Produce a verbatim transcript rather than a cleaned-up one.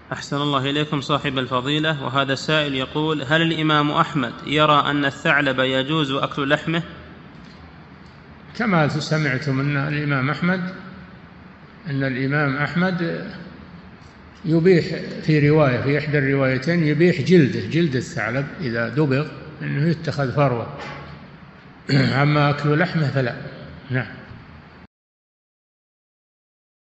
أحسن الله إليكم صاحب الفضيلة. وهذا السائل يقول: هل الإمام أحمد يرى أن الثعلب يجوز أكل لحمه؟ كما سمعتم أن الإمام أحمد أن الإمام أحمد يبيح في رواية في إحدى الروايتين يبيح جلده جلد الثعلب إذا دبغ أنه يتخذ فروة. أما أكل لحمه فلا. نعم.